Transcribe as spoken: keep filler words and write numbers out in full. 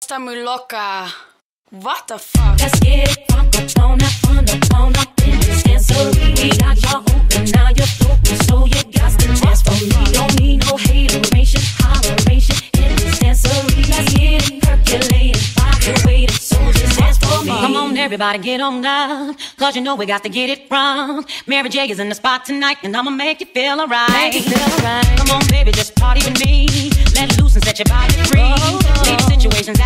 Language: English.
Está muy loca. What the fuck? Let's get it funk up on that fun up on up in this dancery. We got y'all open, now you're open, so you got to dance for me. Don't need no hateration, holleration in this dancery. Let's get it percolated, body weighted, so just dance for me. Come on, everybody, get on down, cause you know we got to get it wrong. Mary J is in the spot tonight, and I'ma make you feel alright. Make you feel alright. Come on, baby, just party with me. Let loose and set your body free. Leave situations